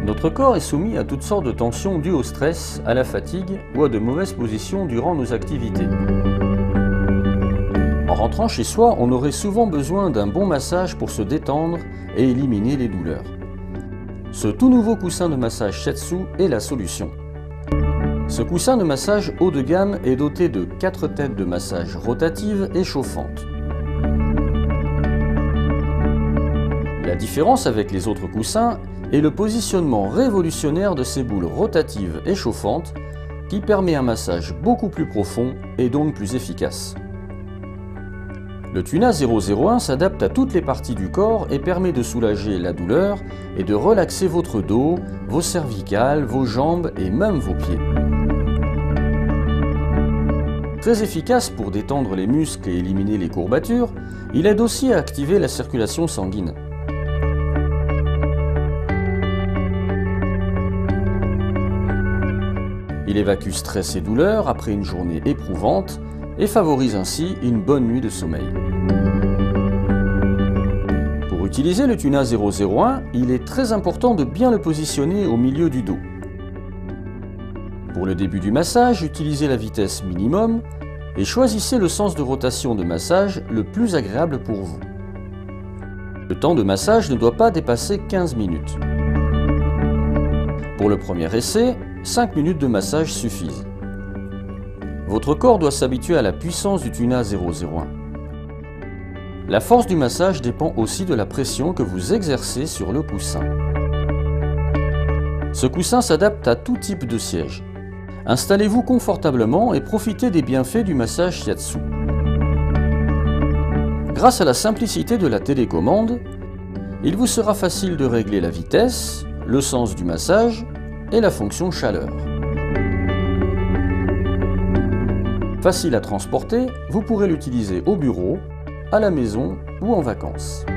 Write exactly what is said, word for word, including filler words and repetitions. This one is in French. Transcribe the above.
Notre corps est soumis à toutes sortes de tensions dues au stress, à la fatigue ou à de mauvaises positions durant nos activités. En rentrant chez soi, on aurait souvent besoin d'un bon massage pour se détendre et éliminer les douleurs. Ce tout nouveau coussin de massage Shiatsu est la solution. Ce coussin de massage haut de gamme est doté de quatre têtes de massage rotatives et chauffantes. La différence avec les autres coussins est le positionnement révolutionnaire de ces boules rotatives et chauffantes qui permet un massage beaucoup plus profond et donc plus efficace. Le Tuna zéro zéro un s'adapte à toutes les parties du corps et permet de soulager la douleur et de relaxer votre dos, vos cervicales, vos jambes et même vos pieds. Très efficace pour détendre les muscles et éliminer les courbatures, il aide aussi à activer la circulation sanguine. Il évacue stress et douleur après une journée éprouvante et favorise ainsi une bonne nuit de sommeil. Pour utiliser le Tuna zéro zéro un, il est très important de bien le positionner au milieu du dos. Pour le début du massage, utilisez la vitesse minimum et choisissez le sens de rotation de massage le plus agréable pour vous. Le temps de massage ne doit pas dépasser quinze minutes. Pour le premier essai, cinq minutes de massage suffisent. Votre corps doit s'habituer à la puissance du Tuna zéro zéro un. La force du massage dépend aussi de la pression que vous exercez sur le coussin. Ce coussin s'adapte à tout type de siège. Installez-vous confortablement et profitez des bienfaits du massage Shiatsu. Grâce à la simplicité de la télécommande, il vous sera facile de régler la vitesse, le sens du massage et la fonction chaleur. Facile à transporter, vous pourrez l'utiliser au bureau, à la maison ou en vacances.